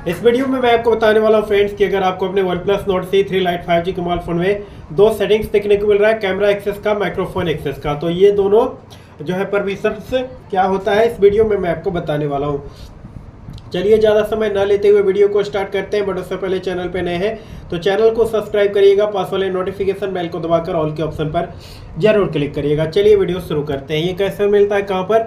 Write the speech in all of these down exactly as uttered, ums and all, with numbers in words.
इस वीडियो में मैं आपको बताने वाला हूँ फ्रेंड्स कि अगर आपको अपने one plus Nord C three lite five G के मोबाइल फोन में दो सेटिंग्स देखने को मिल रहा है, कैमरा एक्सेस का, माइक्रोफोन एक्सेस का, तो ये दोनों जो है परमिशन से क्या होता है इस वीडियो में मैं आपको बताने वाला हूँ। चलिए ज़्यादा समय ना लेते हुए वीडियो को स्टार्ट करते हैं। बट उससे पहले चैनल पे नए हैं तो चैनल को सब्सक्राइब करिएगा, पास वाले नोटिफिकेशन बेल को दबाकर ऑल के ऑप्शन पर जरूर क्लिक करिएगा। चलिए वीडियो शुरू करते हैं। ये कैसे मिलता है, कहाँ पर,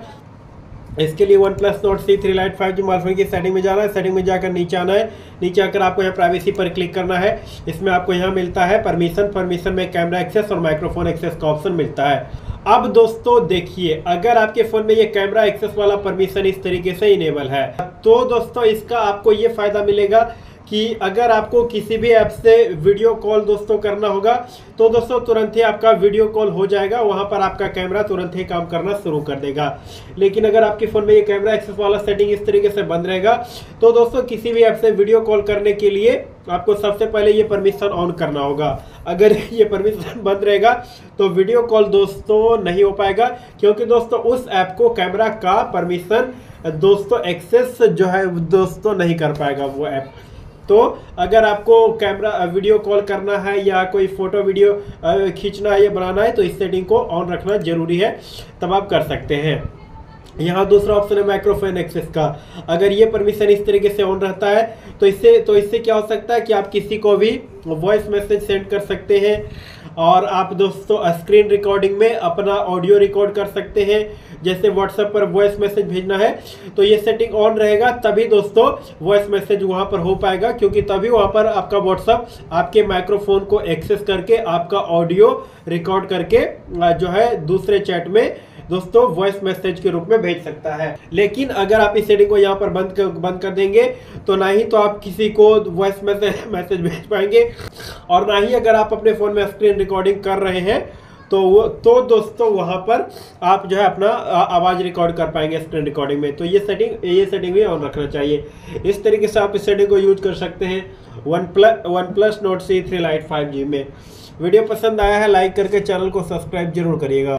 इसके लिए one plus Nord C three lite five G mobile phone की सेटिंग में जाना है। सेटिंग में जाकर नीचे आना है। नीचे आकर आपको यहाँ प्राइवेसी पर क्लिक करना है। इसमें आपको यहाँ मिलता है परमिशन। परमिशन में कैमरा एक्सेस और माइक्रोफोन एक्सेस का ऑप्शन मिलता है। अब दोस्तों देखिए, अगर आपके फ़ोन में ये कैमरा एक्सेस वाला परमिशन इस तरीके से इनेबल है तो दोस्तों इसका आपको ये फ़ायदा मिलेगा कि अगर आपको किसी भी ऐप से वीडियो कॉल दोस्तों करना होगा तो दोस्तों तुरंत ही आपका वीडियो कॉल हो जाएगा, वहां पर आपका कैमरा तुरंत ही काम करना शुरू कर देगा। लेकिन अगर आपके फ़ोन में ये कैमरा एक्सेस वाला सेटिंग इस तरीके से बंद रहेगा तो दोस्तों किसी भी ऐप से वीडियो कॉल करने के लिए आपको सबसे पहले ये परमिशन ऑन करना होगा। अगर ये परमिशन बंद रहेगा तो वीडियो कॉल दोस्तों नहीं हो पाएगा, क्योंकि दोस्तों उस ऐप को कैमरा का परमिशन दोस्तों एक्सेस जो है दोस्तों नहीं कर पाएगा वो ऐप। तो अगर आपको कैमरा वीडियो कॉल करना है या कोई फोटो वीडियो खींचना है या बनाना है तो इस सेटिंग को ऑन रखना जरूरी है, तब आप कर सकते हैं। यहाँ दूसरा ऑप्शन है माइक्रोफोन एक्सेस का। अगर ये परमिशन इस तरीके से ऑन रहता है तो इससे तो इससे क्या हो सकता है कि आप किसी को भी वॉइस मैसेज सेंड कर सकते हैं और आप दोस्तों स्क्रीन रिकॉर्डिंग में अपना ऑडियो रिकॉर्ड कर सकते हैं। जैसे व्हाट्सएप पर वॉइस मैसेज भेजना है तो ये सेटिंग ऑन रहेगा, तभी दोस्तों वॉइस मैसेज वहाँ पर हो पाएगा, क्योंकि तभी वहाँ पर आपका व्हाट्सएप आपके माइक्रोफोन को एक्सेस करके आपका ऑडियो रिकॉर्ड करके जो है दूसरे चैट में दोस्तों वॉइस मैसेज के रूप में भेज सकता है। लेकिन अगर आप इस सेटिंग को यहाँ पर बंद कर बंद कर देंगे तो ना ही तो आप किसी को वॉइस मैसेज मैसेज भेज पाएंगे और ना ही अगर आप अपने फ़ोन में स्क्रीन रिकॉर्डिंग कर रहे हैं तो वो तो दोस्तों वहाँ पर आप जो है अपना आवाज़ रिकॉर्ड कर पाएंगे स्क्रीन रिकॉर्डिंग में। तो ये सेटिंग ये सेटिंग भी ऑन रखना चाहिए। इस तरीके से आप इस सेटिंग को यूज कर सकते हैं one plus one plus Nord C three lite five G में। वीडियो पसंद आया है लाइक करके चैनल को सब्सक्राइब जरूर करिएगा।